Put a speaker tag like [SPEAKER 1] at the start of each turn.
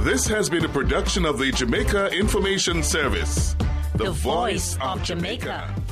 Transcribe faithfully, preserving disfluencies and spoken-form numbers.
[SPEAKER 1] This has been a production of the Jamaica Information Service, the,
[SPEAKER 2] The
[SPEAKER 1] voice
[SPEAKER 2] voice
[SPEAKER 1] of
[SPEAKER 2] of
[SPEAKER 1] Jamaica.
[SPEAKER 2] Jamaica.